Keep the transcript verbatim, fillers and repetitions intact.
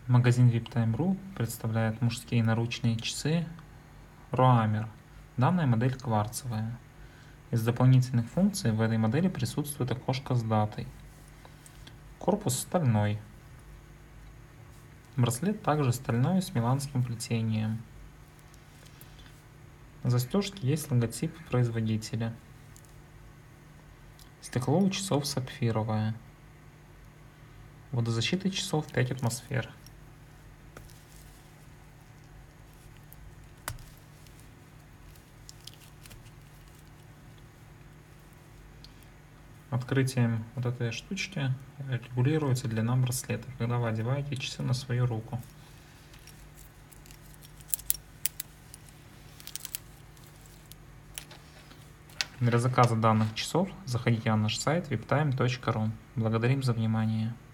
Магазин виптайм точка ру представляет мужские наручные часы Roamer. Данная модель кварцевая. Из дополнительных функций в этой модели присутствует окошко с датой. Корпус стальной. Браслет также стальной с миланским плетением. На застежке есть логотип производителя. Стекло у часов сапфировое. Водозащита часов пять атмосфер. Открытием вот этой штучки регулируется длина браслета, когда вы одеваете часы на свою руку. Для заказа данных часов заходите на наш сайт виптайм точка ру. Благодарим за внимание.